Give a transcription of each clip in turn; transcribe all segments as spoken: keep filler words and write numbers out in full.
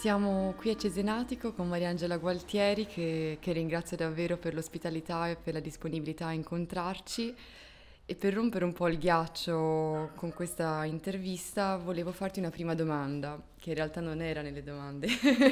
Siamo qui a Cesenatico con Mariangela Gualtieri che, che ringrazio davvero per l'ospitalità e per la disponibilità a incontrarci e per rompere un po' il ghiaccio con questa intervista volevo farti una prima domanda che in realtà non era nelle domande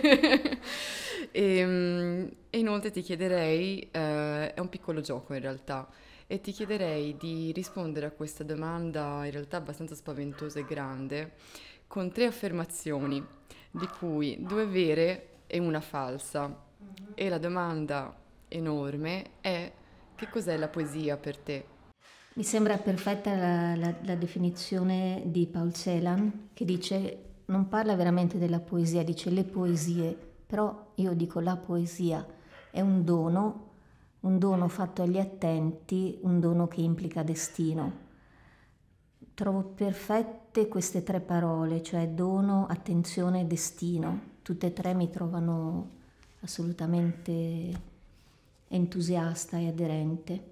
e, mm, e inoltre ti chiederei, eh, è un piccolo gioco in realtà, e ti chiederei di rispondere a questa domanda in realtà abbastanza spaventosa e grande con tre affermazioni di cui due vere e una falsa. E la domanda enorme è: che cos'è la poesia per te? Mi sembra perfetta la, la- la definizione di Paul Celan che dice, non parla veramente della poesia, dice le poesie, però io dico la poesia è un dono, un dono fatto agli attenti, un dono che implica destino. Trovo perfette queste tre parole, cioè dono, attenzione, destino. Tutte e tre mi trovano assolutamente entusiasta e aderente.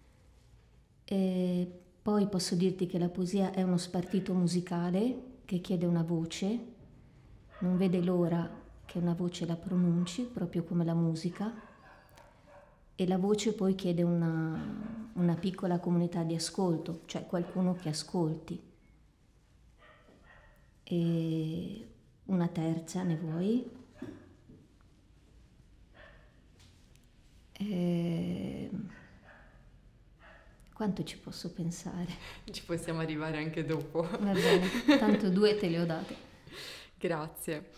E poi posso dirti che la poesia è uno spartito musicale che chiede una voce, non vede l'ora che una voce la pronunci, proprio come la musica, e la voce poi chiede una, una piccola comunità di ascolto, cioè qualcuno che ascolti. E una terza, ne vuoi? E... Quanto ci posso pensare? Ci possiamo arrivare anche dopo. Va bene, tanto due te le ho date. Grazie.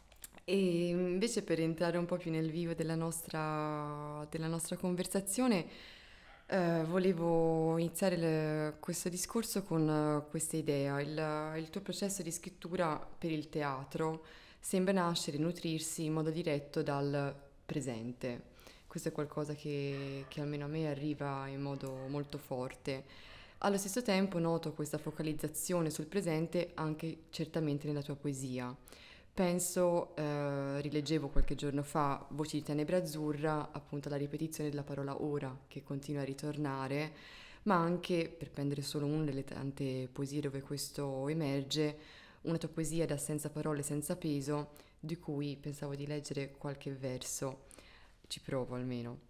E invece per entrare un po' più nel vivo della nostra, della nostra conversazione, eh, volevo iniziare le- questo discorso con eh, questa idea. Il, il tuo processo di scrittura per il teatro sembra nascere e nutrirsi in modo diretto dal presente. Questo è qualcosa che, che almeno a me arriva in modo molto forte. Allo stesso tempo noto questa focalizzazione sul presente anche certamente nella tua poesia. Penso, eh, rileggevo qualche giorno fa Voci di Tenebra Azzurra, appunto alla ripetizione della parola ora che continua a ritornare, ma anche, per prendere solo una delle tante poesie dove questo emerge, una tua poesia da Senza parole, senza peso, di cui pensavo di leggere qualche verso, ci provo almeno.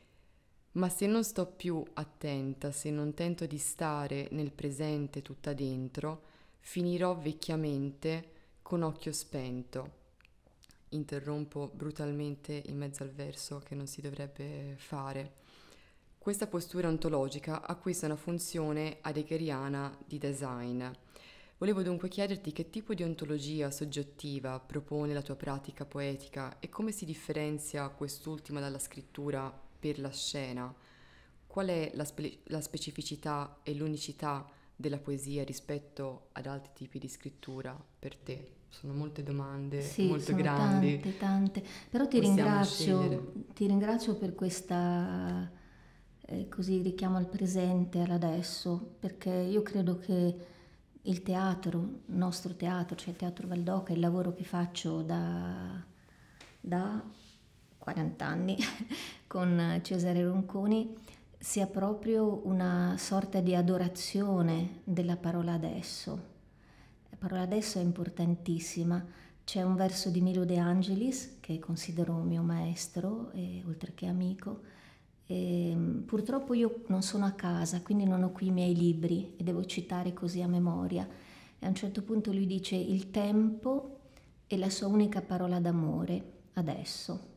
Ma se non sto più attenta, se non tento di stare nel presente tutta dentro, finirò vecchiamente con occhio spento. Interrompo brutalmente in mezzo al verso che non si dovrebbe fare. Questa postura ontologica acquista una funzione heideggeriana di design. Volevo dunque chiederti che tipo di ontologia soggettiva propone la tua pratica poetica e come si differenzia quest'ultima dalla scrittura per la scena. Qual è la, spe- la specificità e l'unicità della poesia rispetto ad altri tipi di scrittura per te? Sono molte domande Sì, molto sono grandi, tante, tante, però ti possiamo scegliere. ringrazio, ti ringrazio per questa, eh, così richiamo al presente, all'adesso, perché io credo che il teatro, il nostro teatro, cioè il Teatro Valdoca, il lavoro che faccio da, da quaranta anni con Cesare Ronconi, sia proprio una sorta di adorazione della parola adesso. La parola adesso è importantissima. C'è un verso di Milo De Angelis, che considero mio maestro, e, oltre che amico. E, purtroppo io non sono a casa, quindi non ho qui i miei libri e devo citare così a memoria. E a un certo punto lui dice: il tempo è la sua unica parola d'amore, adesso.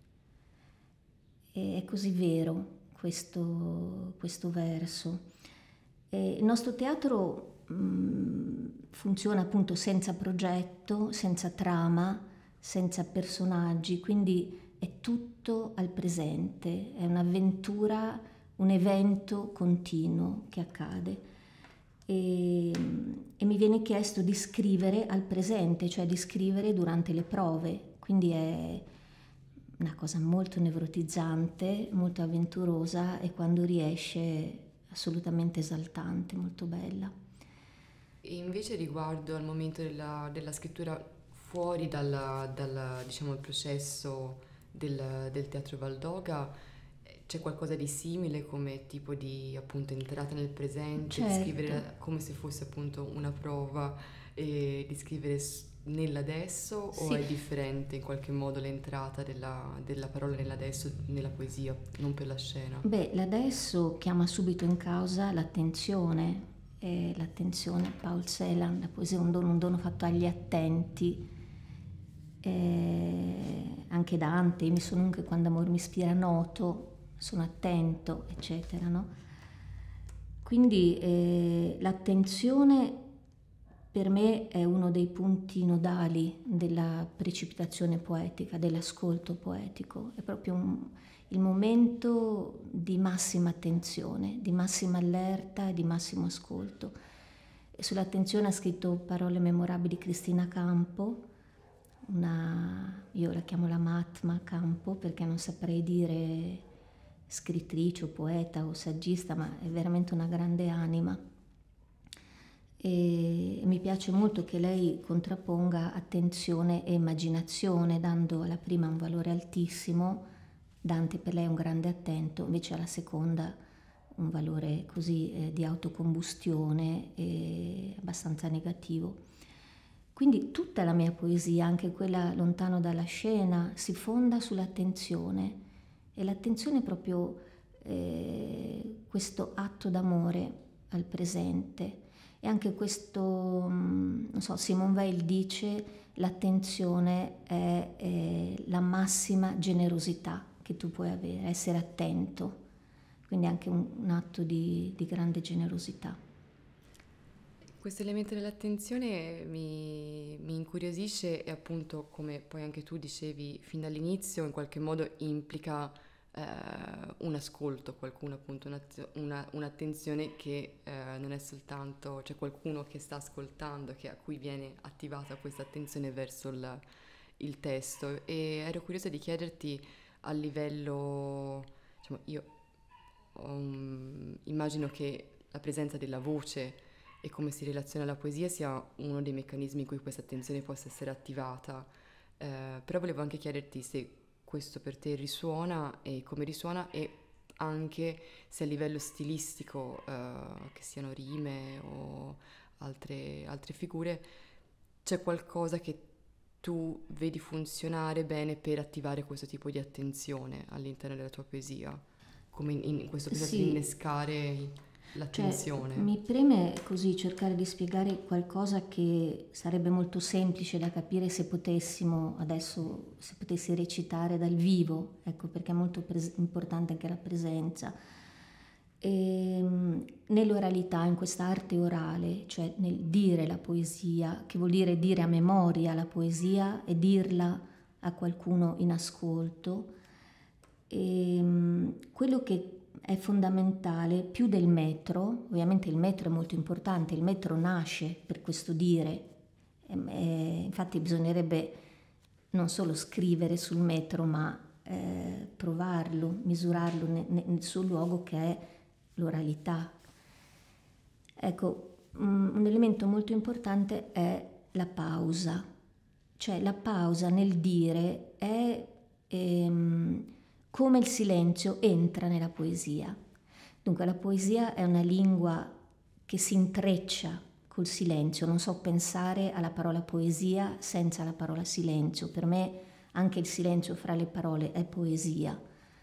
E è così vero questo, questo verso. E il nostro teatro mh, funziona appunto senza progetto, senza trama, senza personaggi, quindi è tutto al presente, è un'avventura, un evento continuo che accade. E, e mi viene chiesto di scrivere al presente, cioè di scrivere durante le prove, quindi è una cosa molto nevrotizzante, molto avventurosa e quando riesce assolutamente esaltante, molto bella. E invece riguardo al momento della, della scrittura fuori dal, dal, diciamo, il processo del, del teatro Valdoga, eh, c'è qualcosa di simile come tipo di appunto entrata nel presente, di Certo, scrivere come se fosse appunto una prova e di scrivere s- nell'adesso o Sì. è differente in qualche modo l'entrata della, della parola nell'adesso nella poesia, non per la scena? Beh, l'adesso chiama subito in causa l'attenzione, e l'attenzione, Paul Celan, la poesia è un dono, un dono fatto agli attenti, e anche Dante, io mi sono anche quando amor mi ispira noto, sono attento, eccetera, no? Quindi eh, l'attenzione per me è uno dei punti nodali della precipitazione poetica, dell'ascolto poetico, è proprio un, il momento di massima attenzione, di massima allerta e di massimo ascolto. E sull'attenzione ha scritto parole memorabili Cristina Campo, una, io la chiamo la Mahatma Campo perché non saprei dire scrittrice o poeta o saggista, ma è veramente una grande anima. E mi piace molto che lei contrapponga attenzione e immaginazione, dando alla prima un valore altissimo. Dante per lei è un grande attento, invece alla seconda un valore così eh, di autocombustione e abbastanza negativo. Quindi tutta la mia poesia, anche quella lontano dalla scena, si fonda sull'attenzione, e l'attenzione è proprio eh, questo atto d'amore al presente. E anche questo, non so, Simone Weil dice, l'attenzione è, è la massima generosità che tu puoi avere, essere attento, quindi anche un, un atto di, di grande generosità. Questo elemento dell'attenzione mi, mi incuriosisce e appunto, come poi anche tu dicevi fin dall'inizio, in qualche modo implica eh, un ascolto, qualcuno appunto, un'attio- una- un'attenzione che eh, non è soltanto, c'è qualcuno che sta ascoltando, che, a cui viene attivata questa attenzione verso il, il testo. E ero curiosa di chiederti a livello, diciamo, io um, immagino che la presenza della voce e come si relaziona alla poesia sia uno dei meccanismi in cui questa attenzione possa essere attivata. Eh, però volevo anche chiederti se questo per te risuona e come risuona, e anche se a livello stilistico, eh, che siano rime o altre, altre figure, c'è qualcosa che tu vedi funzionare bene per attivare questo tipo di attenzione all'interno della tua poesia, come in, in questo processo di Sì, innescare cioè l'attenzione. mi preme così cercare di spiegare qualcosa che sarebbe molto semplice da capire se potessimo adesso, se potessi recitare dal vivo, ecco, perché è molto pres- importante anche la presenza. E, nell'oralità, in questa arte orale, cioè nel dire la poesia, che vuol dire dire a memoria la poesia e dirla a qualcuno in ascolto, e, quello che è fondamentale più del metro, ovviamente il metro è molto importante, il metro nasce per questo dire, e, e, infatti bisognerebbe non solo scrivere sul metro, ma eh, provarlo, misurarlo nel, nel suo luogo che è l'oralità. Ecco, um, un elemento molto importante è la pausa, cioè la pausa nel dire è ehm, come il silenzio entra nella poesia. Dunque la poesia è una lingua che si intreccia col silenzio, non so pensare alla parola poesia senza la parola silenzio, per me anche il silenzio fra le parole è poesia.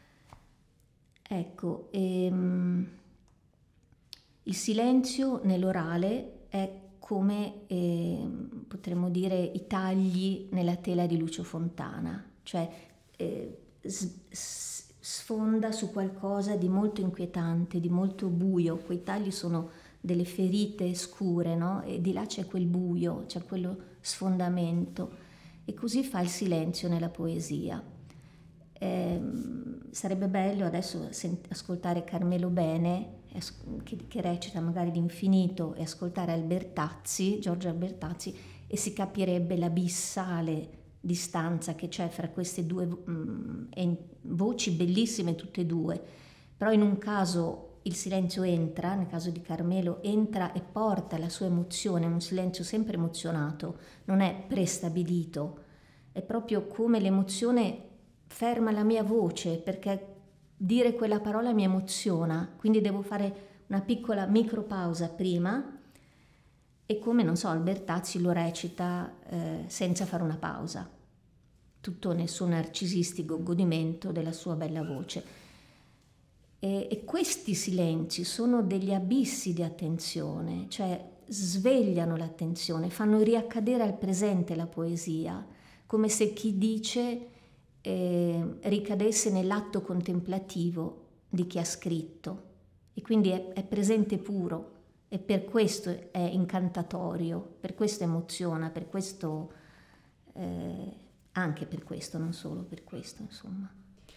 Ecco, ehm, il silenzio nell'orale è come, eh, potremmo dire, i tagli nella tela di Lucio Fontana, cioè eh, s- sfonda su qualcosa di molto inquietante, di molto buio. Quei tagli sono delle ferite scure, no? E di là c'è quel buio, c'è quello sfondamento. E così fa il silenzio nella poesia. Eh, sarebbe bello adesso sent- ascoltare Carmelo Bene, che, che recita magari l'infinito, e ascoltare Albertazzi, Giorgio Albertazzi, e si capirebbe l'abissale distanza che c'è fra queste due mh, voci bellissime tutte e due. Però in un caso il silenzio entra, nel caso di Carmelo entra e porta la sua emozione, un silenzio sempre emozionato, non è prestabilito, è proprio come l'emozione ferma la mia voce, perché dire quella parola mi emoziona, quindi devo fare una piccola micropausa prima E come, non so, Albertazzi lo recita eh, senza fare una pausa, tutto nel suo narcisistico godimento della sua bella voce. E, e questi silenzi sono degli abissi di attenzione, cioè svegliano l'attenzione, fanno riaccadere al presente la poesia, come se chi dice eh, ricadesse nell'atto contemplativo di chi ha scritto, e quindi è, è presente puro, e per questo è incantatorio, per questo emoziona, per questo, eh, anche per questo, non solo per questo, insomma.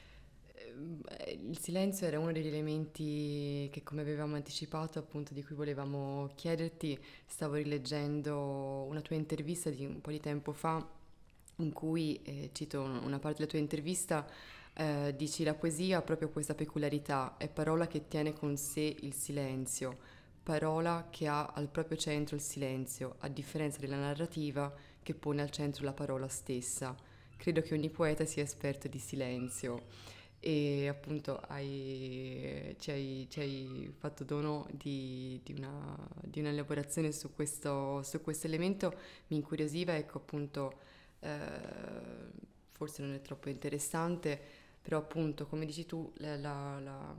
Il silenzio era uno degli elementi che, come avevamo anticipato, appunto, di cui volevamo chiederti. Stavo rileggendo una tua intervista di un po' di tempo fa, in cui, eh, cito una parte della tua intervista, eh, dici: la poesia ha proprio questa peculiarità, è parola che tiene con sé il silenzio, parola che ha al proprio centro il silenzio, a differenza della narrativa che pone al centro la parola stessa. Credo che ogni poeta sia esperto di silenzio. E appunto hai, ci, hai, ci hai fatto dono di, di una, di un'elaborazione su questo, su questo elemento. Mi incuriosiva, ecco, appunto, eh, forse non è troppo interessante, però appunto, come dici tu, la, la, la,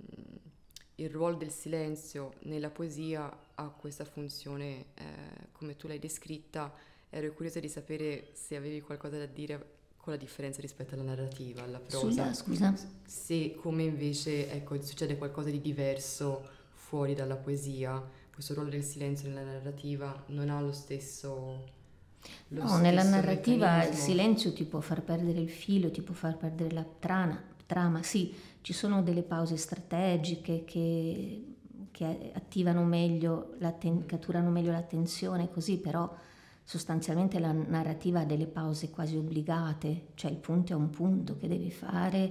il ruolo del silenzio nella poesia ha questa funzione, eh, come tu l'hai descritta. Ero curiosa di sapere se avevi qualcosa da dire con la differenza rispetto alla narrativa, alla prosa. Sulla, scusa? Se come invece, ecco, succede qualcosa di diverso fuori dalla poesia, questo ruolo del silenzio nella narrativa non ha lo stesso, lo No, nella stesso narrativa il meccanismo. silenzio ti può far perdere il filo, ti può far perdere la trama, trama. Sì, ci sono delle pause strategiche che, che attivano meglio, l'atten- catturano meglio l'attenzione, così, però sostanzialmente la narrativa ha delle pause quasi obbligate, cioè il punto è un punto che devi fare,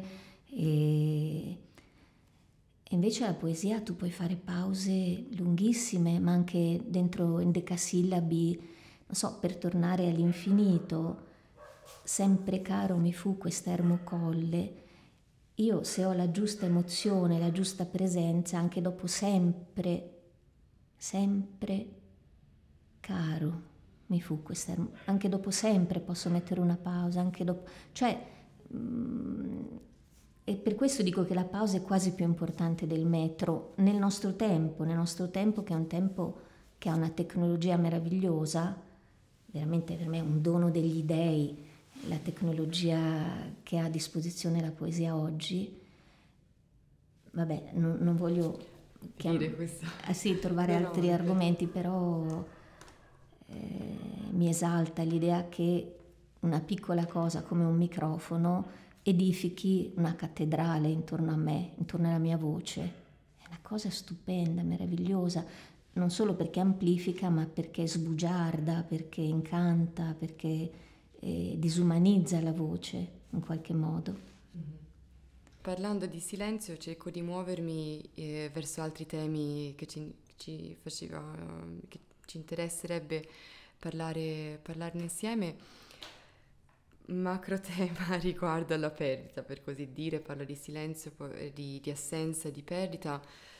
e, e invece la poesia tu puoi fare pause lunghissime, ma anche dentro in decasillabi, non so, per tornare all'infinito. Sempre caro mi fu quest'ermo colle. Io, se ho la giusta emozione, la giusta presenza, anche dopo sempre, sempre caro mi fu quest'ermo, anche dopo sempre posso mettere una pausa, anche dopo, cioè, mm, e per questo dico che la pausa è quasi più importante del metro nel nostro tempo, nel nostro tempo che è un tempo che ha una tecnologia meravigliosa, veramente per me è un dono degli dei, la tecnologia che ha a disposizione la poesia oggi. Vabbè, non, non voglio chiam- Dire questo. ah, sì, trovare No, no, altri ripeto. argomenti, però eh, mi esalta l'idea che una piccola cosa come un microfono edifichi una cattedrale intorno a me, intorno alla mia voce. È una cosa stupenda, meravigliosa, non solo perché amplifica, ma perché sbugiarda, perché incanta, perché eh, disumanizza la voce in qualche modo. Parlando di silenzio, cerco di muovermi eh, verso altri temi che ci, ci faceva, eh, che ci interesserebbe parlare, parlarne insieme. Macro tema riguardo alla perdita, per così dire, parlo di silenzio, po- eh, di, di assenza e di perdita.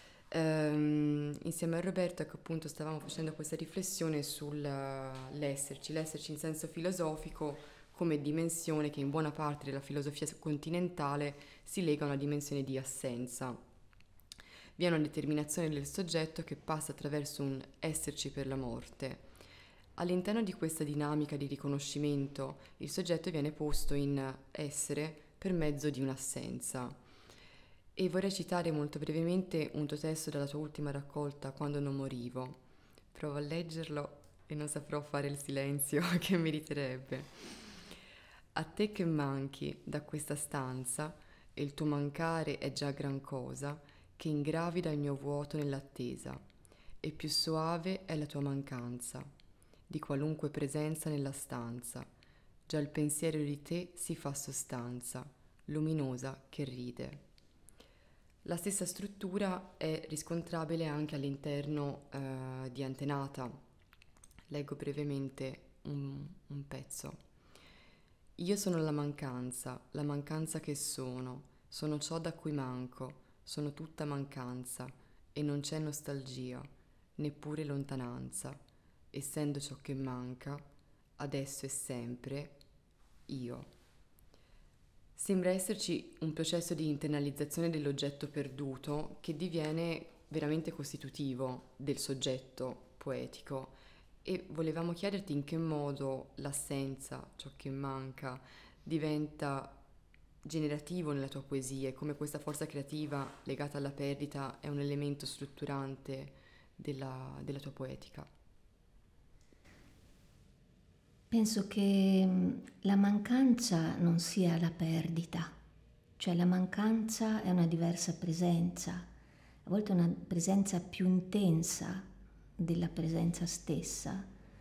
Ehm, insieme a Roberto, ecco, appunto, stavamo facendo questa riflessione sull'esserci, l'esserci in senso filosofico come dimensione che in buona parte della filosofia continentale si lega a una dimensione di assenza. Vi è una determinazione del soggetto che passa attraverso un esserci per la morte. All'interno di questa dinamica di riconoscimento, il soggetto viene posto in essere per mezzo di un'assenza. E vorrei citare molto brevemente un tuo testo dalla tua ultima raccolta, Quando non morivo. Provo a leggerlo e non saprò fare il silenzio che meriterebbe. A te che manchi da questa stanza, e il tuo mancare è già gran cosa, che ingravida il mio vuoto nell'attesa, e più soave è la tua mancanza, di qualunque presenza nella stanza. Già il pensiero di te si fa sostanza, luminosa che ride. La stessa struttura è riscontrabile anche all'interno eh, di Antenata. Leggo brevemente un, un pezzo. Io sono la mancanza, la mancanza che sono, sono ciò da cui manco, sono tutta mancanza, e non c'è nostalgia, neppure lontananza. essendo ciò che manca, adesso e sempre, io. Sembra esserci un processo di internalizzazione dell'oggetto perduto che diviene veramente costitutivo del soggetto poetico e volevamo chiederti in che modo l'assenza, ciò che manca, diventa generativo nella tua poesia e come questa forza creativa legata alla perdita è un elemento strutturante della, della tua poetica. Penso che mm, la mancanza non sia la perdita, cioè la mancanza è una diversa presenza, a volte una presenza più intensa della presenza stessa.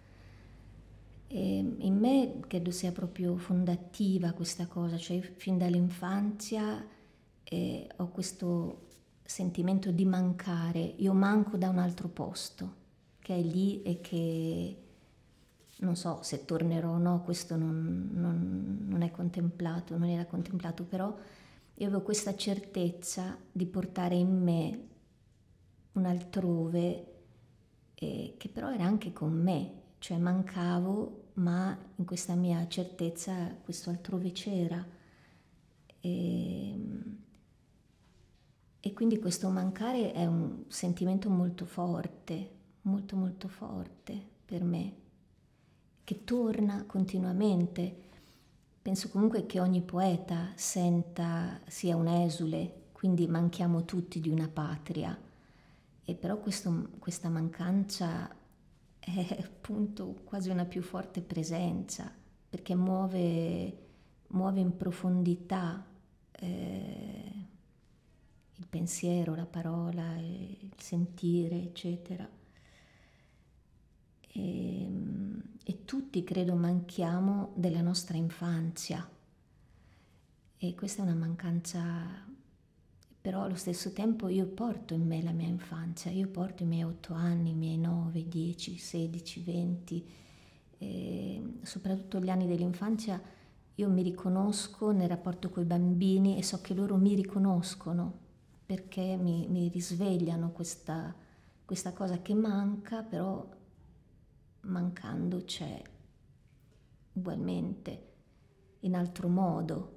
E in me credo sia proprio fondativa questa cosa, cioè fin dall'infanzia eh, ho questo sentimento di mancare, io manco da un altro posto che è lì e che non so se tornerò o no, questo non, non, non è contemplato, non era contemplato, però io avevo questa certezza di portare in me un altrove eh, che però era anche con me, cioè mancavo, ma in questa mia certezza questo altrove c'era. E, e quindi questo mancare è un sentimento molto forte, molto molto forte per me, che torna continuamente. Penso comunque che ogni poeta senta sia un esule, quindi manchiamo tutti di una patria, e però questo, questa mancanza è appunto quasi una più forte presenza, perché muove, muove in profondità eh, il pensiero, la parola, il sentire, eccetera. E, e tutti credo manchiamo della nostra infanzia e questa è una mancanza, però allo stesso tempo io porto in me la mia infanzia, io porto i miei otto anni, i miei nove, dieci, sedici, venti, e soprattutto gli anni dell'infanzia io mi riconosco nel rapporto con i bambini e so che loro mi riconoscono perché mi, mi risvegliano questa, questa cosa che manca, però mancando c'è ugualmente in altro modo.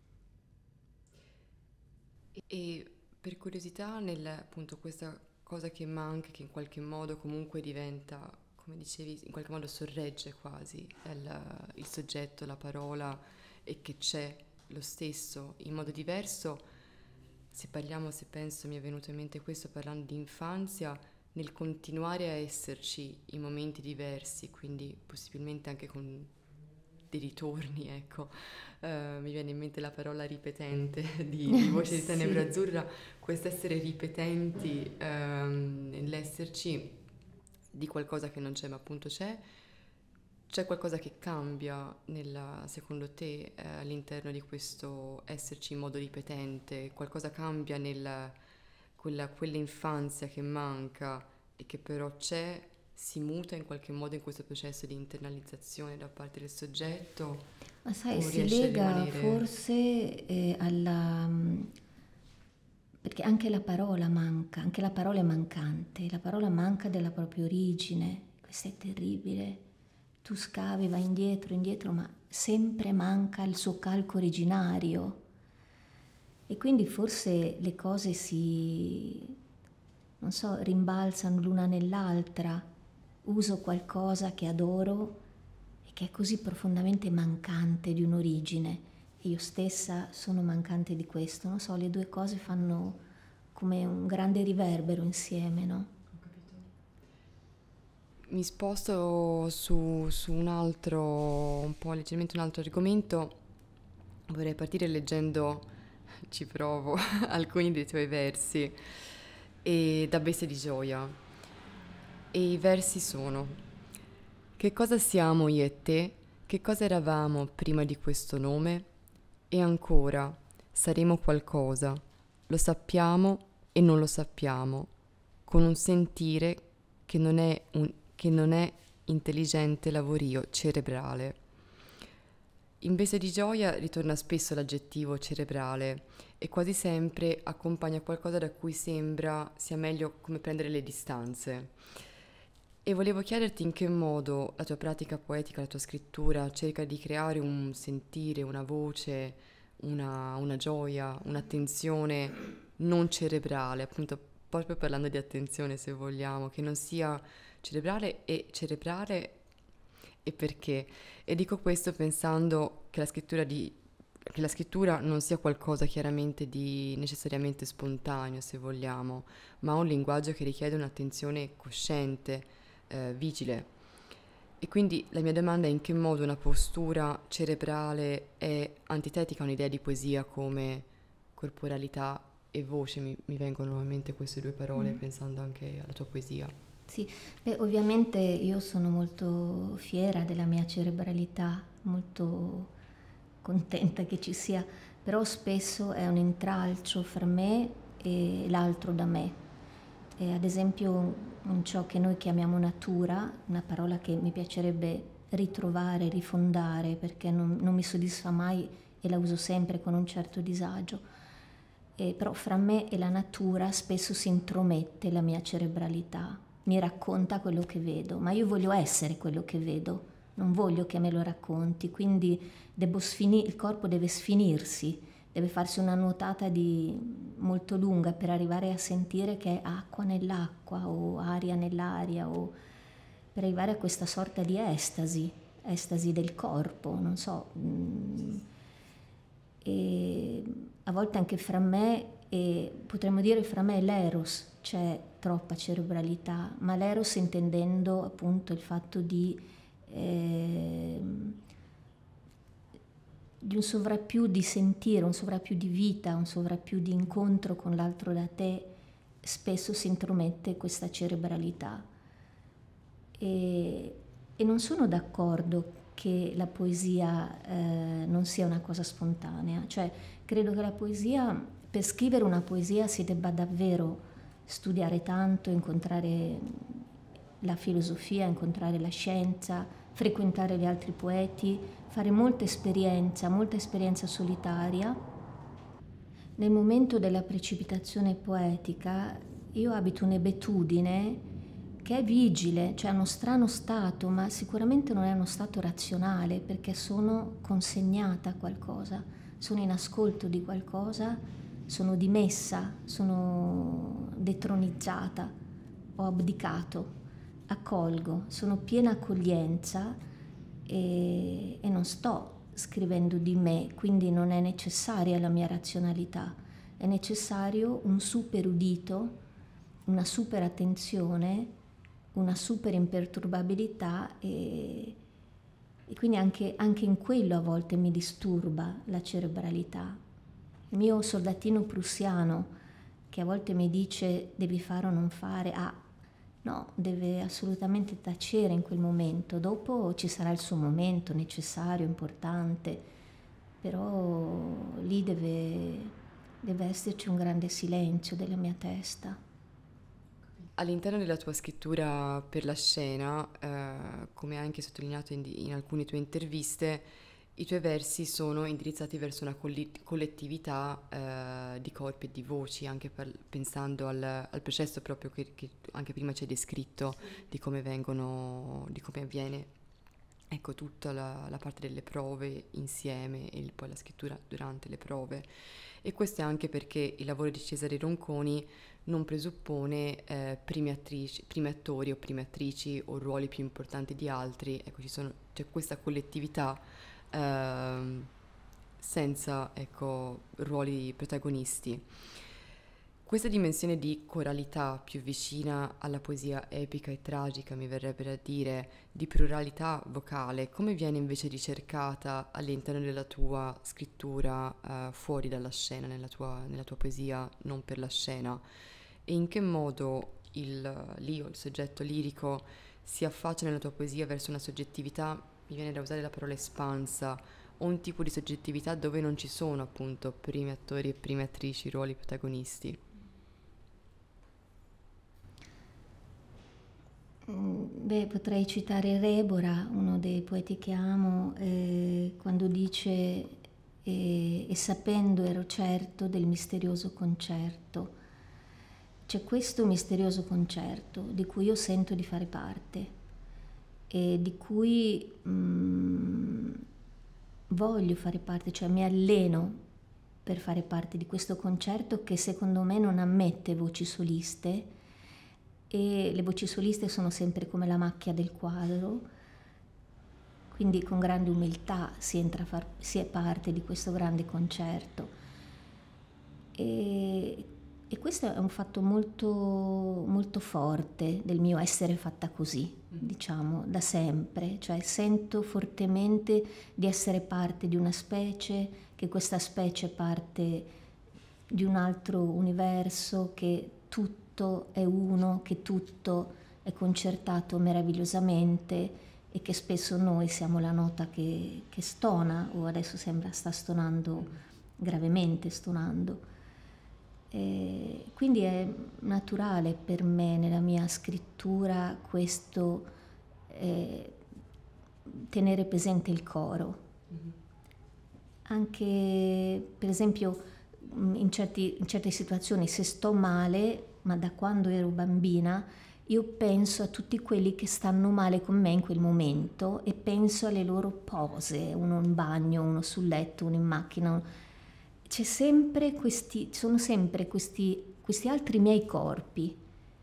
E per curiosità, nel appunto questa cosa che manca, che in qualche modo comunque diventa, come dicevi, in qualche modo sorregge quasi il, il soggetto, la parola e che c'è lo stesso in modo diverso, se parliamo, se penso, mi è venuto in mente questo parlando di infanzia, nel continuare a esserci in momenti diversi, quindi possibilmente anche con dei ritorni, ecco. Eh, mi viene in mente la parola ripetente di, di Voce di Tenebra Sì. Azzurra, questo essere ripetenti ehm, nell'esserci di qualcosa che non c'è ma appunto c'è. C'è qualcosa che cambia nella, secondo te eh, all'interno di questo esserci in modo ripetente? Qualcosa cambia nella quella, quell'infanzia che manca e che però c'è, si muta in qualche modo in questo processo di internalizzazione da parte del soggetto Ma sai, o si riesce a lega rimanere... forse eh, alla... perché anche la parola manca, anche la parola è mancante, la parola manca della propria origine, questo è terribile. Tu scavi, vai indietro, indietro, ma sempre manca il suo calco originario. E quindi forse le cose si, non so, rimbalzano l'una nell'altra. Uso qualcosa che adoro e che è così profondamente mancante di un'origine. E io stessa sono mancante di questo. Non so, le due cose fanno come un grande riverbero insieme, no? Ho capito. Mi sposto su, su un altro, un po' leggermente un altro argomento. Vorrei partire leggendo, ci provo, alcuni dei tuoi versi e da Bestia di Gioia. E i versi sono: che cosa siamo io e te? Che cosa eravamo prima di questo nome? E ancora, saremo qualcosa. Lo sappiamo e non lo sappiamo, con un sentire che non è, un, che non è intelligente lavorio cerebrale. In Bestia di Gioia ritorna spesso l'aggettivo cerebrale e quasi sempre accompagna qualcosa da cui sembra sia meglio come prendere le distanze. E volevo chiederti in che modo la tua pratica poetica, la tua scrittura cerca di creare un sentire, una voce, una, una gioia, un'attenzione non cerebrale, appunto proprio parlando di attenzione se vogliamo, che non sia cerebrale e cerebrale e perché. E dico questo pensando che la scrittura di che la scrittura non sia qualcosa chiaramente di necessariamente spontaneo, se vogliamo, ma un linguaggio che richiede un'attenzione cosciente, eh, vigile. E quindi la mia domanda è in che modo una postura cerebrale è antitetica a un'idea di poesia come corporalità e voce. Mi, mi vengono nuovamente queste due parole Mm. pensando anche alla tua poesia. Sì, beh, ovviamente io sono molto fiera della mia cerebralità, molto contenta che ci sia, però spesso è un intralcio fra me e l'altro da me. E ad esempio in ciò che noi chiamiamo natura, una parola che mi piacerebbe ritrovare, rifondare, perché non, non mi soddisfa mai e la uso sempre con un certo disagio. E però fra me e la natura spesso si intromette la mia cerebralità, mi racconta quello che vedo, ma io voglio essere quello che vedo, non voglio che me lo racconti, quindi devo sfini- il corpo deve sfinirsi, deve farsi una nuotata di molto lunga per arrivare a sentire che è acqua nell'acqua o aria nell'aria, o per arrivare a questa sorta di estasi, estasi del corpo, non so. mm, E a volte anche fra me e potremmo dire fra me e l'eros c'è troppa cerebralità, ma l'eros intendendo appunto il fatto di, eh, di un sovrappiù di sentire, un sovrappiù di vita, un sovrappiù di incontro con l'altro da te, spesso si intromette questa cerebralità. E, e non sono d'accordo che la poesia eh, non sia una cosa spontanea, cioè credo che la poesia, per scrivere una poesia si debba davvero studiare tanto, incontrare la filosofia, incontrare la scienza, frequentare gli altri poeti, fare molta esperienza, molta esperienza solitaria. Nel momento della precipitazione poetica io abito un'ebetudine che è vigile, cioè uno strano stato, ma sicuramente non è uno stato razionale perché sono consegnata a qualcosa, sono in ascolto di qualcosa, sono dimessa, sono detronizzata, ho abdicato, accolgo, sono piena accoglienza e, e non sto scrivendo di me, quindi non è necessaria la mia razionalità, è necessario un super udito, una super attenzione, una super imperturbabilità e, e quindi anche, anche in quello a volte mi disturba la cerebralità. Il mio soldatino prussiano che a volte mi dice devi fare o non fare, ah no, deve assolutamente tacere in quel momento, dopo ci sarà il suo momento necessario, importante, però lì deve, deve esserci un grande silenzio della mia testa. All'interno della tua scrittura per la scena, eh, come hai anche sottolineato in, in alcune tue interviste, i tuoi versi sono indirizzati verso una colli- collettività eh, di corpi e di voci, anche per- pensando al, al processo proprio che, che anche prima ci hai descritto, di come vengono, di come avviene, ecco, tutta la, la parte delle prove insieme e il- poi la scrittura durante le prove. E questo è anche perché il lavoro di Cesare Ronconi non presuppone eh, prime attrici, primi attori o prime attrici o ruoli più importanti di altri, ecco, ci sono, c'è questa collettività ehm, senza, ecco, ruoli protagonisti. Questa dimensione di coralità più vicina alla poesia epica e tragica, mi verrebbe da dire, di pluralità vocale, come viene invece ricercata all'interno della tua scrittura, eh, fuori dalla scena, nella tua, nella tua poesia non per la scena? E in che modo il l'io, il soggetto lirico, si affaccia nella tua poesia verso una soggettività, mi viene da usare la parola espansa, o un tipo di soggettività dove non ci sono appunto primi attori e prime attrici, ruoli protagonisti? Mm, Beh, potrei citare Rebora, uno dei poeti che amo, eh, quando dice e, e sapendo ero certo del misterioso concerto. c'è questo misterioso concerto di cui io sento di fare parte e di cui mm, voglio fare parte, cioè mi alleno per fare parte di questo concerto che secondo me non ammette voci soliste, e le voci soliste sono sempre come la macchia del quadro, quindi con grande umiltà si entra a far, si è parte di questo grande concerto. E, e questo è un fatto molto, molto forte del mio essere fatta così, diciamo, da sempre, cioè sento fortemente di essere parte di una specie, che questa specie è parte di un altro universo, che tutto è uno, che tutto è concertato meravigliosamente e che spesso noi siamo la nota che, che stona, o adesso sembra sta stonando, gravemente stonando. E quindi è naturale per me nella mia scrittura questo eh, tenere presente il coro. Mm-hmm. Anche per esempio in, certi, in certe situazioni, se sto male, ma da quando ero bambina, io penso a tutti quelli che stanno male con me in quel momento e penso alle loro pose, uno in bagno, uno sul letto, uno in macchina. C'è sempre questi, sono sempre questi, questi altri miei corpi.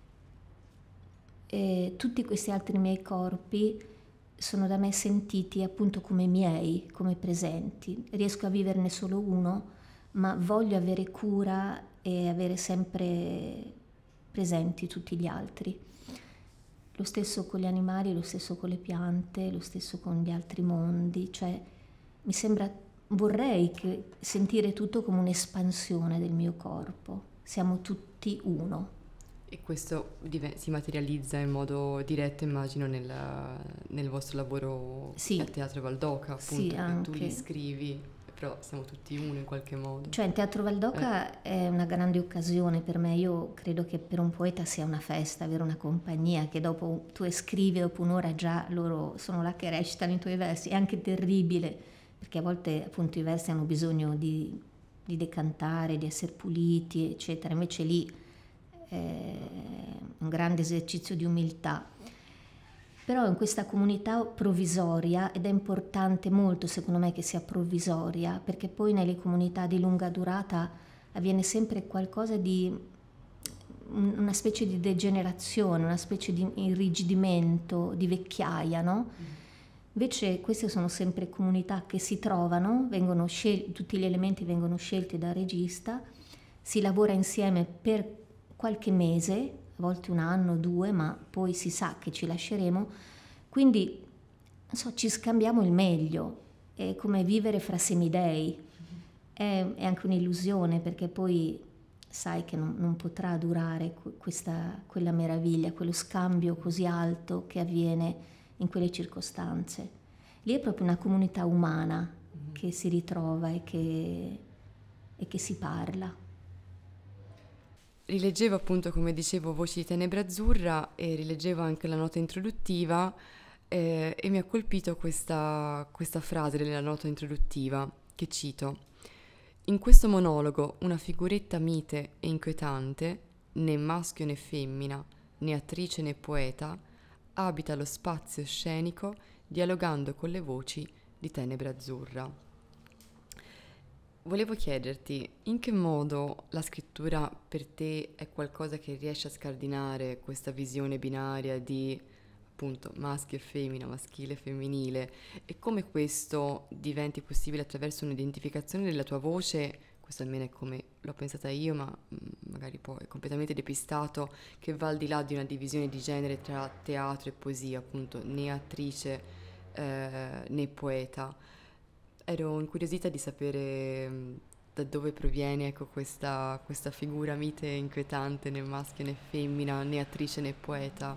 E tutti questi altri miei corpi sono da me sentiti appunto come miei, come presenti. Riesco a viverne solo uno, ma voglio avere cura e avere sempre presenti tutti gli altri. Lo stesso con gli animali, lo stesso con le piante, lo stesso con gli altri mondi, cioè mi sembra, vorrei che sentire tutto come un'espansione del mio corpo, siamo tutti uno. E questo div- si materializza in modo diretto, immagino, nel, nel vostro lavoro sì. al Teatro Valdoca, appunto, sì, che anche. tu li scrivi, però siamo tutti uno in qualche modo. Cioè il Teatro Valdoca eh. è una grande occasione per me, io credo che per un poeta sia una festa, avere una compagnia che dopo tu scrivi, dopo un'ora già loro sono là che recitano i tuoi versi, è anche terribile, perché a volte appunto i versi hanno bisogno di, di decantare, di essere puliti, eccetera, invece lì è un grande esercizio di umiltà. Però in questa comunità provvisoria, ed è importante molto secondo me che sia provvisoria, perché poi nelle comunità di lunga durata avviene sempre qualcosa di, una specie di degenerazione, una specie di irrigidimento, di vecchiaia, no? Invece queste sono sempre comunità che si trovano, vengono scel- tutti gli elementi vengono scelti dal regista, si lavora insieme per qualche mese, a volte un anno, due, ma poi si sa che ci lasceremo, quindi non so, ci scambiamo il meglio, è come vivere fra semidei, è, è anche un'illusione perché poi sai che non, non potrà durare questa, quella meraviglia, quello scambio così alto che avviene in quelle circostanze. Lì è proprio una comunità umana mm-hmm. che si ritrova e che, e che si parla. Rileggevo appunto, come dicevo, Voci di Tenebra Azzurra e rileggevo anche la nota introduttiva eh, e mi ha colpito questa, questa frase della nota introduttiva che cito: in questo monologo una figuretta mite e inquietante, né maschio né femmina, né attrice né poeta, abita lo spazio scenico dialogando con le voci di Tenebra Azzurra. Volevo chiederti, in che modo la scrittura per te è qualcosa che riesce a scardinare questa visione binaria di appunto maschio e femmina, maschile e femminile, e come questo diventi possibile attraverso un'identificazione della tua voce, questo almeno è come l'ho pensata io, ma mh, magari poi è completamente depistato, che va al di là di una divisione di genere tra teatro e poesia, appunto né attrice eh, né poeta. Ero incuriosita di sapere mh, da dove proviene, ecco, questa, questa figura mite e inquietante, né maschio né femmina, né attrice né poeta.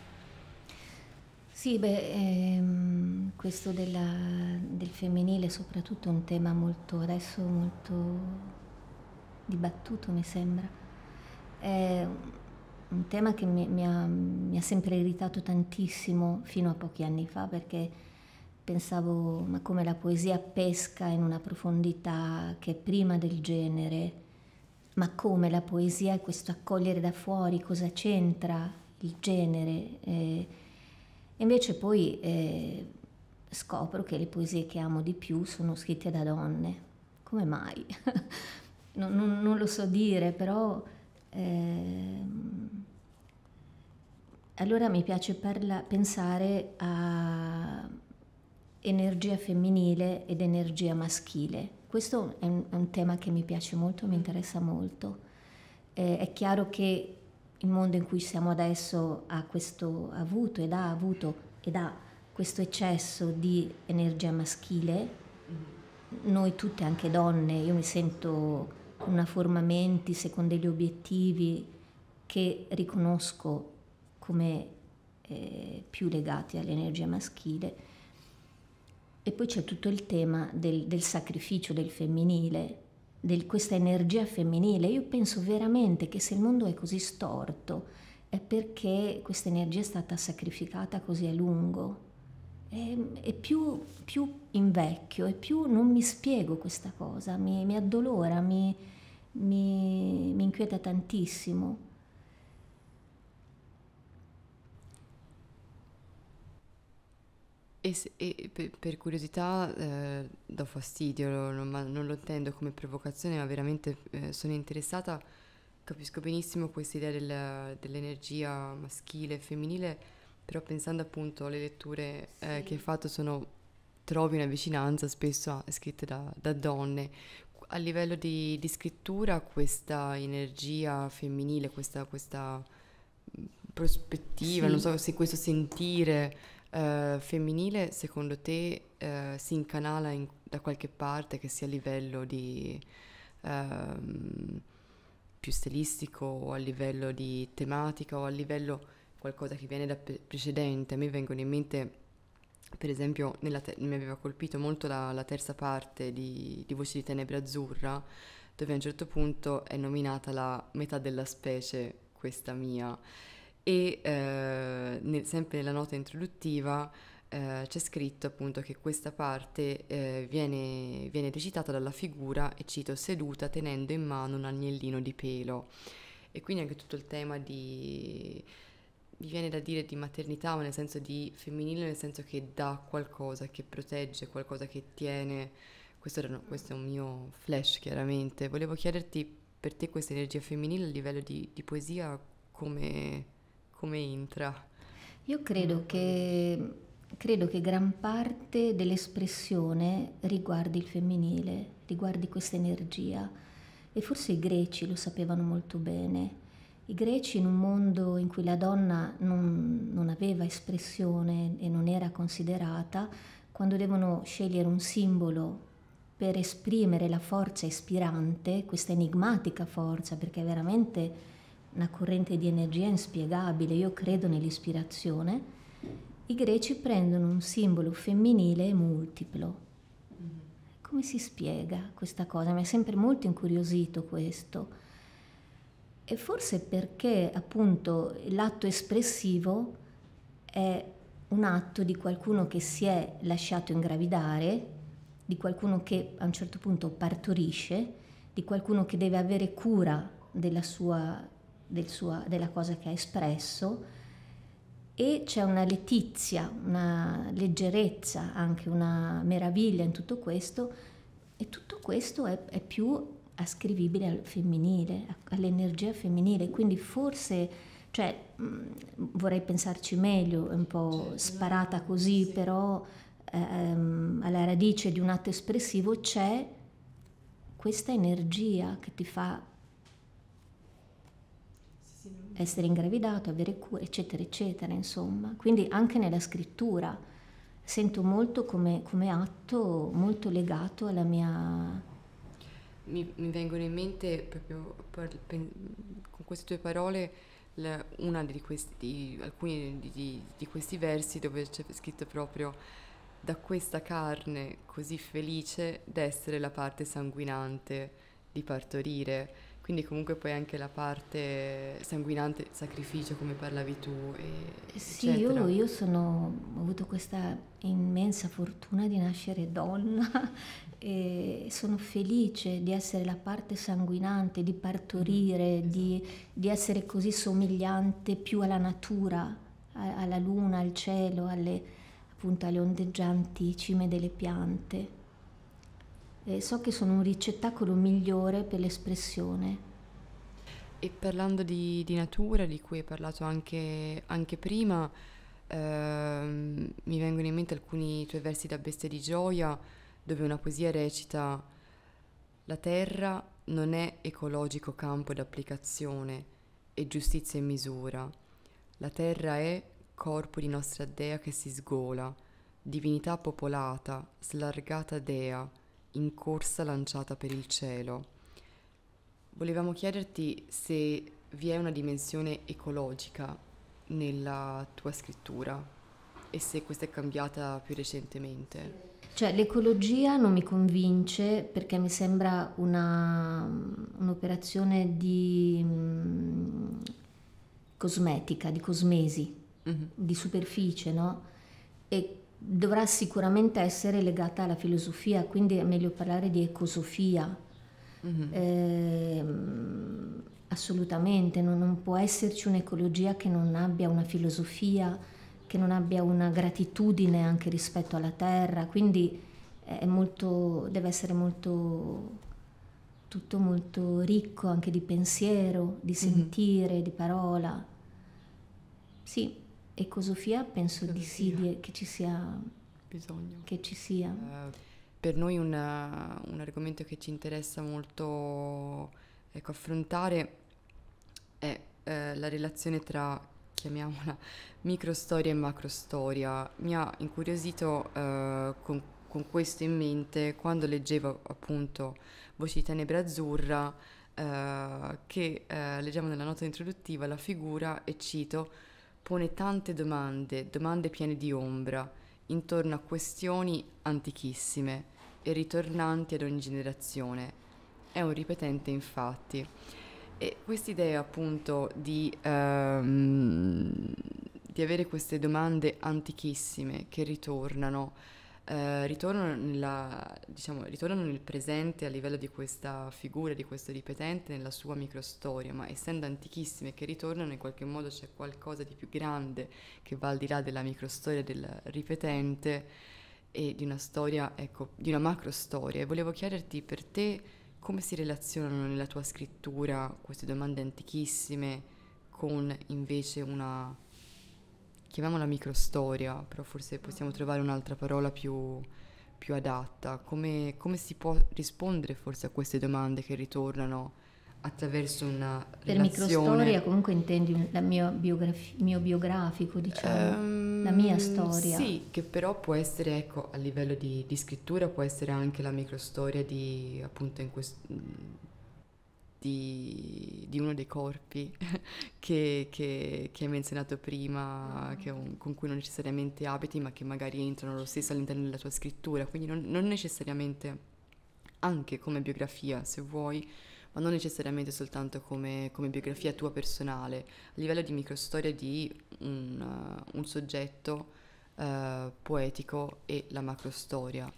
Sì, beh, ehm, questo della, del femminile soprattutto è un tema molto, adesso molto dibattuto mi sembra. È un tema che mi, mi, ha, mi ha sempre irritato tantissimo fino a pochi anni fa, perché pensavo, ma come la poesia pesca in una profondità che è prima del genere, ma come la poesia è questo accogliere da fuori, cosa c'entra il genere? Eh, invece poi eh, scopro che le poesie che amo di più sono scritte da donne. Come mai? non, non, non lo so dire, però ehm, allora mi piace parla- pensare a energia femminile ed energia maschile. Questo è un, è un tema che mi piace molto, mi interessa molto. Eh, è chiaro che il mondo in cui siamo adesso ha questo ha avuto ed ha avuto ed ha questo eccesso di energia maschile. Noi tutte, anche donne, io mi sento con una forma mentis e con degli obiettivi che riconosco come eh, più legati all'energia maschile. E poi c'è tutto il tema del, del sacrificio del femminile, di questa energia femminile. Io penso veramente che se il mondo è così storto è perché questa energia è stata sacrificata così a lungo. E, e più, più invecchio e più non mi spiego questa cosa, mi, mi addolora, mi, mi, mi inquieta tantissimo. E, se- e per, per curiosità, eh, do fastidio, non, ma non lo intendo come provocazione, ma veramente eh, sono interessata, capisco benissimo questa idea del- dell'energia maschile e femminile, però pensando appunto alle letture eh, che hai fatto, sono, trovi una vicinanza spesso a- scritte da, da donne. A livello di, di scrittura, questa energia femminile, questa, questa prospettiva, non Sì, so se questo sentire eh, femminile, secondo te eh, si incanala in- da qualche parte, che sia a livello di ehm, più stilistico o a livello di tematica o a livello qualcosa che viene da pre- precedente? A me vengono in mente, per esempio, nella te- mi aveva colpito molto la, la terza parte di, di Voci di Tenebre Azzurra, dove a un certo punto è nominata la metà della specie, questa mia, e eh, nel- sempre nella nota introduttiva eh, c'è scritto appunto che questa parte eh, viene, viene recitata dalla figura, e cito, seduta tenendo in mano un agnellino di pelo. E quindi anche tutto il tema di, mi viene da dire di maternità, ma nel senso di femminile, nel senso che dà qualcosa, che protegge, qualcosa che tiene. Questo, era- questo è un mio flash, chiaramente. Volevo chiederti, per te questa energia femminile a livello di, di poesia come, come entra? io credo che, credo che gran parte dell'espressione riguardi il femminile, riguardi questa energia. E forse i greci lo sapevano molto bene. I greci, in un mondo in cui la donna non, non aveva espressione e non era considerata, quando devono scegliere un simbolo per esprimere la forza ispirante, questa enigmatica forza, perché è veramente una corrente di energia inspiegabile, io credo nell'ispirazione, i greci prendono un simbolo femminile e multiplo. Come si spiega questa cosa? Mi ha sempre molto incuriosito questo. E forse perché appunto l'atto espressivo è un atto di qualcuno che si è lasciato ingravidare, di qualcuno che a un certo punto partorisce, di qualcuno che deve avere cura della sua, del sua, della cosa che ha espresso, e c'è una letizia, una leggerezza, anche una meraviglia in tutto questo, e tutto questo è, è più ascrivibile al femminile, all'energia femminile, quindi forse, cioè, mh, vorrei pensarci meglio, è un po' sparata così, però ehm, alla radice di un atto espressivo c'è questa energia che ti fa essere ingravidato, avere cura, eccetera, eccetera, insomma. Quindi anche nella scrittura sento molto come, come atto molto legato alla mia... Mi, mi vengono in mente proprio par- pen- con queste tue parole la- una di questi, di- alcuni di, di- di questi versi dove c'è scritto proprio da questa carne così felice d'essere la parte sanguinante di partorire. Quindi comunque poi anche la parte sanguinante, sacrificio come parlavi tu, e- Sì, io, eccetera. io sono, ho avuto questa immensa fortuna di nascere donna e sono felice di essere la parte sanguinante, di partorire, esatto. di, di essere così somigliante più alla natura, a- alla luna, al cielo, alle, appunto alle ondeggianti cime delle piante. E so che sono un ricettacolo migliore per l'espressione. E parlando di, di natura, di cui hai parlato anche, anche prima, ehm, mi vengono in mente alcuni tuoi versi da Bestia di Gioia, dove una poesia recita: la terra non è ecologico campo d'applicazione e giustizia in misura. La terra è corpo di nostra dea che si sgola, divinità popolata, slargata dea, in corsa lanciata per il cielo. Volevamo chiederti se vi è una dimensione ecologica nella tua scrittura e se questa è cambiata più recentemente. Cioè, l'ecologia non mi convince perché mi sembra una, un'operazione di mm, cosmetica, di cosmesi, Mhm, di superficie, no? E dovrà sicuramente essere legata alla filosofia, quindi è meglio parlare di ecosofia. mhm, Ehm, assolutamente, non, non può esserci un'ecologia che non abbia una filosofia, che non abbia una gratitudine anche rispetto alla terra, quindi è molto, deve essere molto, tutto molto ricco anche di pensiero, di mhm. sentire, di parola. Sì, ecosofia penso di sì, Filosofia, di- che ci sia, bisogno. che ci sia. Eh, per noi una- un argomento che ci interessa molto, ecco, affrontare è eh, la relazione tra, chiamiamola, microstoria e macrostoria. Mi ha incuriosito eh, con, con questo in mente quando leggevo appunto Voci di Tenebra Azzurra, eh, che eh, leggiamo nella nota introduttiva la figura, e cito, pone tante domande, domande piene di ombra, intorno a questioni antichissime e ritornanti ad ogni generazione. È un ripetente, infatti. E quest'idea appunto di, ehm, di avere queste domande antichissime che ritornano, eh, ritornano nella, diciamo, ritornano nel presente a livello di questa figura, di questo ripetente nella sua microstoria, ma essendo antichissime che ritornano, in qualche modo c'è qualcosa di più grande che va al di là della microstoria del ripetente e di una storia, ecco, di una macrostoria. E volevo chiederti, per te come si relazionano nella tua scrittura queste domande antichissime con invece una, chiamiamola microstoria, però forse possiamo trovare un'altra parola più, più adatta. Come, come si può rispondere forse a queste domande che ritornano attraverso una Per microstoria relazione? comunque intendi un- la mia biograf- mio biografico, diciamo, la mia Ehm, storia. sì, che però può essere, ecco, a livello di, di scrittura, può essere anche la microstoria di, appunto, in quest- di, di uno dei corpi che, che- che hai menzionato prima, che è un- con cui non necessariamente abiti, ma che magari entrano lo stesso all'interno della tua scrittura, quindi non, non necessariamente anche come biografia, se vuoi, ma non necessariamente soltanto come, come biografia tua personale, a livello di microstoria di un, uh, un soggetto uh, poetico e la macrostoria.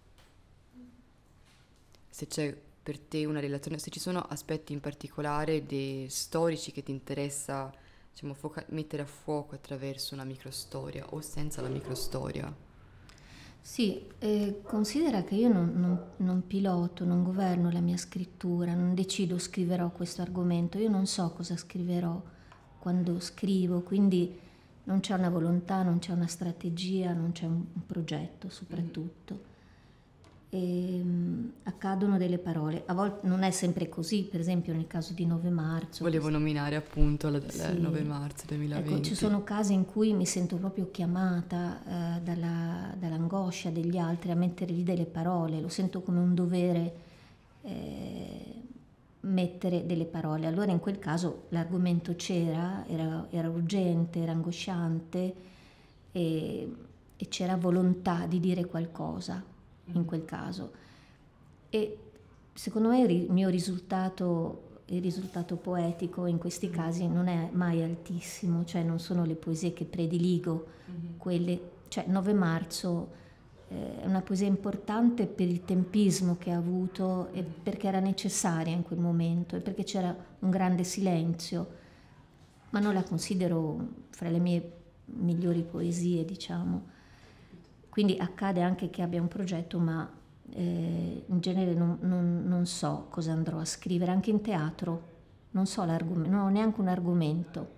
Se c'è per te una relazione, se ci sono aspetti in particolare dei storici che ti interessa, diciamo, foca- mettere a fuoco attraverso una microstoria o senza la microstoria. Sì, eh, considera che io non, non- non piloto, non governo la mia scrittura, non decido scriverò questo argomento, io non so cosa scriverò quando scrivo, quindi non c'è una volontà, non c'è una strategia, non c'è un, un progetto Mhm. soprattutto. E, mm, accadono delle parole, a volte non è sempre così, per esempio nel caso di nove marzo, Volevo nominare appunto la- la- il nove sì, marzo ecco, ci duemilaventi. sono casi in cui mi sento proprio chiamata eh, dalla- dall'angoscia degli altri a mettere lì delle parole, lo sento come un dovere eh, mettere delle parole. Allora in quel caso l'argomento c'era, era, era urgente, era angosciante e, e c'era volontà di dire qualcosa in quel caso. E secondo me il ri- mio risultato, il risultato poetico in questi casi non è mai altissimo, cioè non sono le poesie che prediligo, Mhm. quelle, cioè nove marzo eh, è una poesia importante per il tempismo che ha avuto e perché era necessaria in quel momento e perché c'era un grande silenzio, ma non la considero fra le mie migliori poesie, diciamo. Quindi accade anche che abbia un progetto, ma eh, in genere non, non, non so cosa andrò a scrivere, anche in teatro, non so l'argomento, non ho neanche un argomento.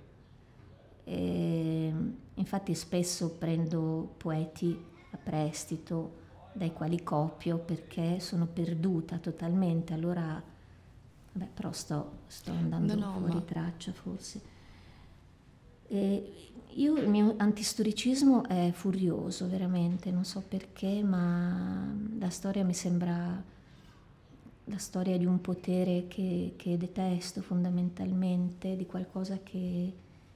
E, infatti spesso prendo poeti a prestito dai quali copio perché sono perduta totalmente, allora vabbè, però sto, sto andando No, no, fuori ma traccia forse. E io il mio antistoricismo è furioso veramente, non so perché, ma la storia mi sembra la storia di un potere che, che detesto fondamentalmente, di qualcosa che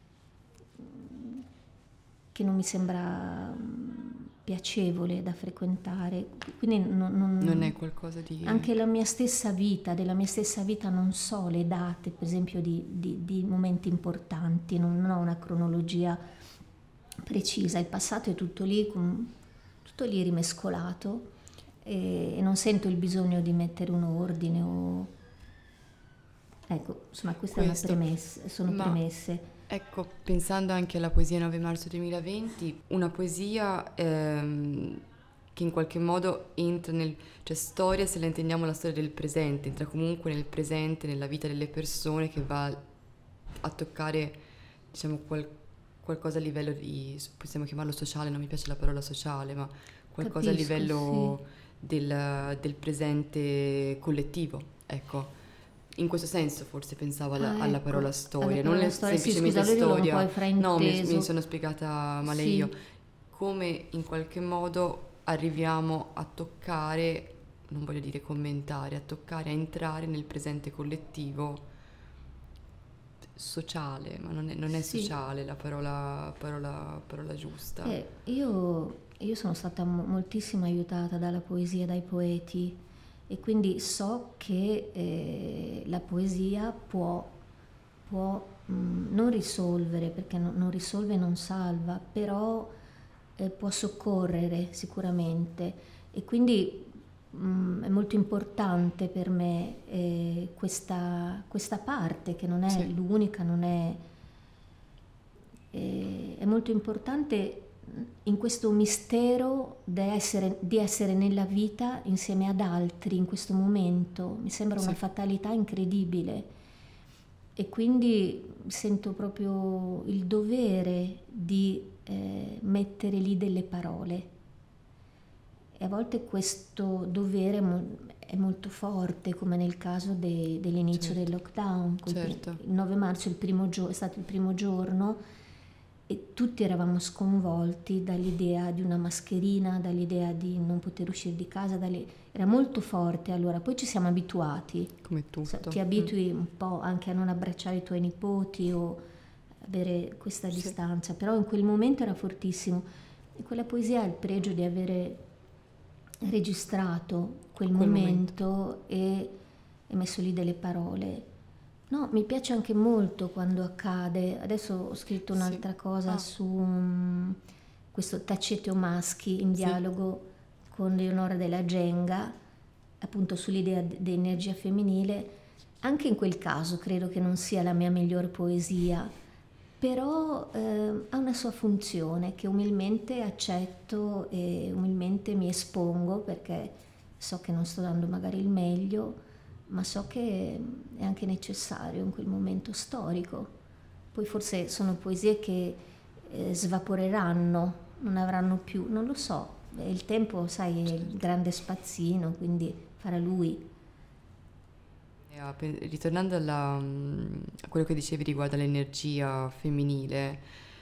che non mi sembra mm, piacevole da frequentare, quindi non, non è non- qualcosa di... anche la mia stessa vita, della mia stessa vita non so le date, per esempio, di, di- di momenti importanti, non, non ho una cronologia precisa, il passato è tutto lì, com- tutto lì rimescolato e, e non sento il bisogno di mettere un ordine o... Ecco, insomma, questa è una Questo, premessa, sono ma premesse. ecco, pensando anche alla poesia nove marzo duemilaventi, una poesia ehm, che in qualche modo entra nel... cioè storia, se la intendiamo la storia del presente, entra comunque nel presente, nella vita delle persone, che va a toccare, diciamo, qual- qualcosa a livello di, possiamo chiamarlo sociale, non mi piace la parola sociale, ma qualcosa a Capisco, sì. livello del, del presente collettivo, ecco. In questo senso forse pensavo alla, Ah, alla ecco, parola alla storia, non parola le- storia. Sì, semplicemente scusa, allora io l'ho un storia. po' No, mi, mi frainteso. sono spiegata male io. Sì, Come in qualche modo arriviamo a toccare, non voglio dire commentare, a toccare, a entrare nel presente collettivo sociale, ma non è, non è sì. sociale la parola, parola, parola giusta. Eh, io, io sono stata mo- moltissimo aiutata dalla poesia, dai poeti e quindi so che eh, la poesia può, può mh, non risolvere, perché no- non risolve e non salva, però eh, può soccorrere sicuramente e quindi mh, è molto importante per me eh, questa, questa parte che non è Sì, l'unica, non è, eh, è molto importante in questo mistero di essere, di essere nella vita insieme ad altri in questo momento. Mi sembra una sì, fatalità incredibile e quindi sento proprio il dovere di eh, mettere lì delle parole. E a volte questo dovere mo- è molto forte, come nel caso de- dell'inizio del certo, lockdown. Col pri- certo, Il nove marzo il primo gio- è stato il primo giorno e tutti eravamo sconvolti dall'idea di una mascherina, dall'idea di non poter uscire di casa, dalle- era molto forte allora, poi ci siamo abituati. come Sa- tutto. ti Mm. abitui un po' anche a non abbracciare i tuoi nipoti o avere questa Sì, distanza, però in quel momento era fortissimo e quella poesia ha il pregio di avere registrato quel quel momento. momento e, e messo lì delle parole. No, mi piace anche molto quando accade. Adesso ho scritto Sì. un'altra cosa Ah, su mm, questo Taceteo Maschi in sì, dialogo con Leonora della Genga, appunto sull'idea d- di energia femminile. Anche in quel caso credo che non sia la mia miglior poesia, però eh, ha una sua funzione che umilmente accetto e umilmente mi espongo perché so che non sto dando magari il meglio, ma so che è anche necessario in quel momento storico. Poi forse sono poesie che eh, svaporeranno, non avranno più, non lo so. Eh, Il tempo, sai, è il certo. grande spazzino, quindi farà lui. E, ah, pe- ritornando alla, mm, a quello che dicevi riguardo all'energia femminile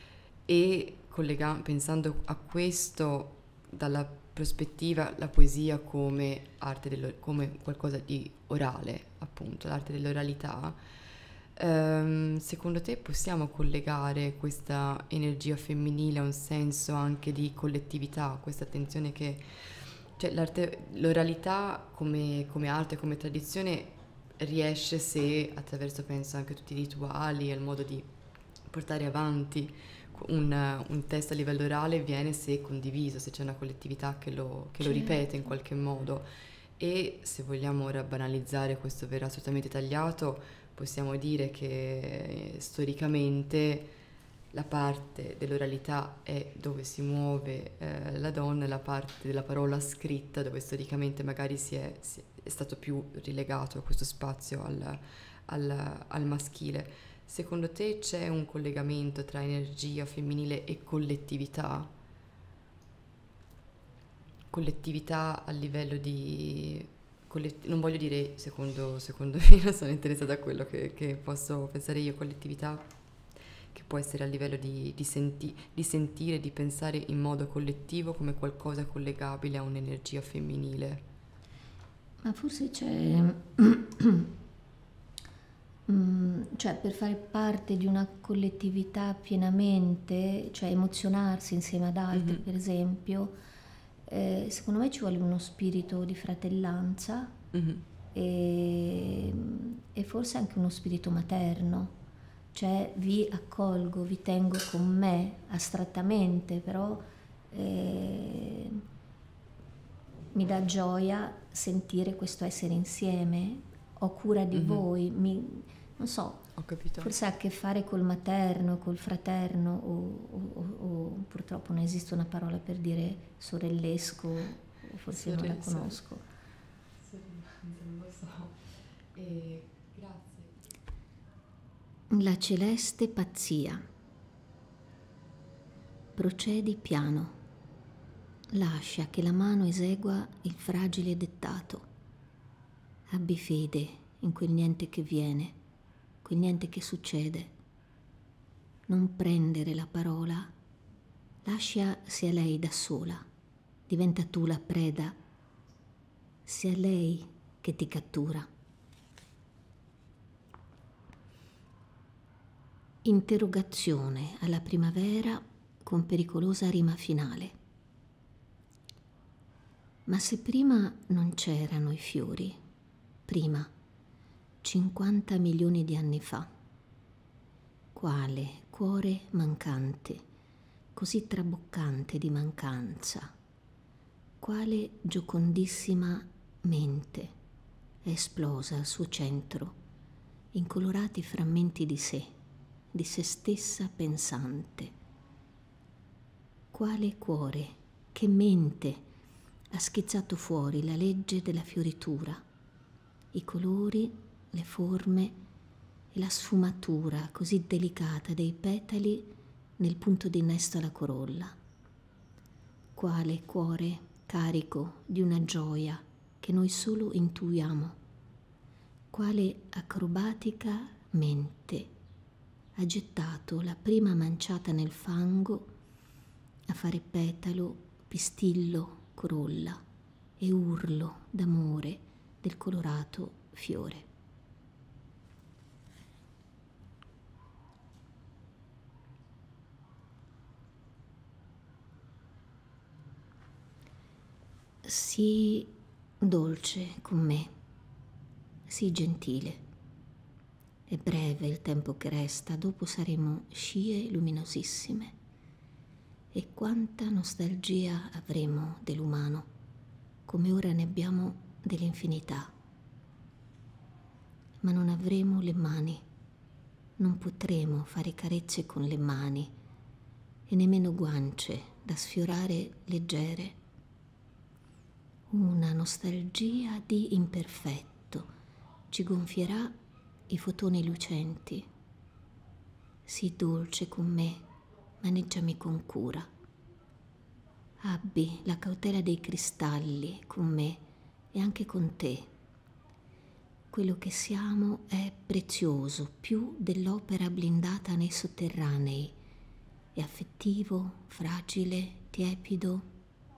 e collega- pensando a questo dalla prospettiva, la poesia come arte dello- come qualcosa di orale, appunto, l'arte dell'oralità, ehm, secondo te possiamo collegare questa energia femminile a un senso anche di collettività, questa attenzione che cioè l'arte, l'oralità come, come arte, come tradizione riesce se attraverso, penso, anche tutti i rituali e il modo di portare avanti un, un testo a livello orale viene se è condiviso, se c'è una collettività che lo, che lo ripete in qualche modo. E se vogliamo ora banalizzare questo vero assolutamente tagliato, possiamo dire che eh, storicamente la parte dell'oralità è dove si muove eh, la donna, e la parte della parola scritta dove storicamente magari si è, si è stato più rilegato questo spazio al, al, al maschile. Secondo te c'è un collegamento tra energia femminile e collettività? Collettività a livello di... collet- non voglio dire secondo, secondo me, non sono interessata a quello che, che posso pensare io, collettività che può essere a livello di, di, senti- di sentire, di pensare in modo collettivo come qualcosa collegabile a un'energia femminile. Ma forse c'è, mm, cioè per fare parte di una collettività pienamente, cioè emozionarsi insieme ad altri, Mhm, per esempio, eh, secondo me ci vuole uno spirito di fratellanza mhm, e, e forse anche uno spirito materno, cioè vi accolgo, vi tengo con me astrattamente, però eh, mi dà gioia sentire questo essere insieme, ho cura di mhm. voi, mi, non so, Ho capito. forse ha a che fare col materno, col fraterno, o, o- o- o purtroppo non esiste una parola per dire sorellesco, o forse non la Sorelle, sorelle. conosco. Sorellanza, non lo so. E grazie. La celeste pazzia. Procedi piano. Lascia che la mano esegua il fragile dettato. Abbi fede in quel niente che viene, quel niente che succede. Non prendere la parola, lascia sia lei da sola, diventa tu la preda, sia lei che ti cattura. Interrogazione alla primavera con pericolosa rima finale. Ma se prima non c'erano i fiori, prima, cinquanta milioni di anni fa, quale cuore mancante, così traboccante di mancanza, quale giocondissima mente è esplosa al suo centro, in colorati frammenti di sé, di se stessa pensante. Quale cuore, che mente ha schizzato fuori la legge della fioritura, i colori, le forme e la sfumatura così delicata dei petali nel punto d'innesto alla corolla. Quale cuore carico di una gioia che noi solo intuiamo. Quale acrobatica mente ha gettato la prima manciata nel fango a fare petalo, pistillo, corolla e urlo d'amore del colorato fiore. Sii dolce con me, sii gentile. È breve il tempo che resta, dopo saremo scie luminosissime. E quanta nostalgia avremo dell'umano, come ora ne abbiamo dell'infinità. Ma non avremo le mani, non potremo fare carezze con le mani e nemmeno guance da sfiorare leggere. Una nostalgia di imperfetto ci gonfierà i fotoni lucenti. Sii dolce con me, maneggiami con cura. Abbi la cautela dei cristalli con me e anche con te. Quello che siamo è prezioso, più dell'opera blindata nei sotterranei. È affettivo, fragile, tiepido.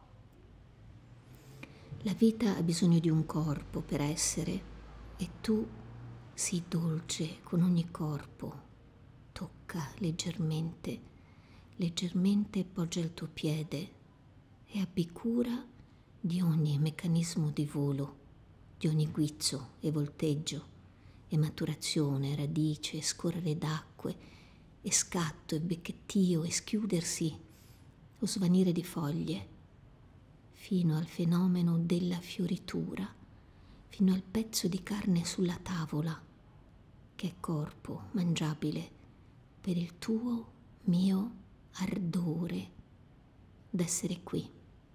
La vita ha bisogno di un corpo per essere e tu sii dolce con ogni corpo. Tocca leggermente, leggermente poggia il tuo piede e abbi cura di ogni meccanismo di volo, di ogni guizzo e volteggio e maturazione, radice, scorrere d'acque e scatto e becchettio e schiudersi o svanire di foglie, fino al fenomeno della fioritura, fino al pezzo di carne sulla tavola, che è corpo mangiabile per il tuo, mio ardore d'essere qui.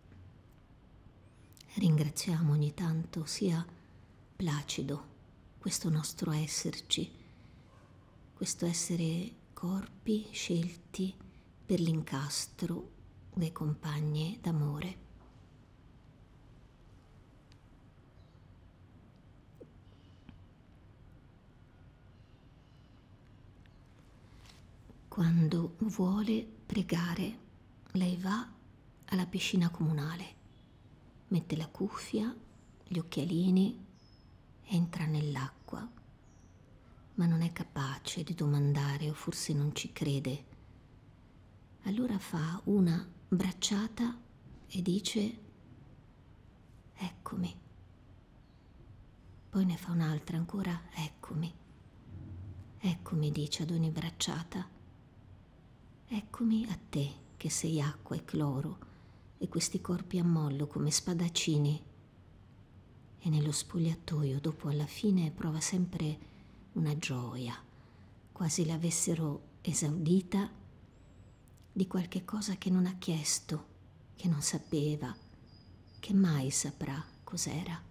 Ringraziamo ogni tanto sia placido questo nostro esserci, questo essere corpi scelti per l'incastro dei compagni d'amore. Quando vuole pregare, lei va alla piscina comunale, mette la cuffia, gli occhialini, entra nell'acqua, ma non è capace di domandare o forse non ci crede. Allora fa una bracciata e dice: eccomi. Poi ne fa un'altra ancora: eccomi. Eccomi, dice ad ogni bracciata. Eccomi a te che sei acqua e cloro e questi corpi a mollo come spadaccini. E nello spogliatoio dopo alla fine prova sempre una gioia, quasi l'avessero esaudita di qualche cosa che non ha chiesto, che non sapeva, che mai saprà cos'era.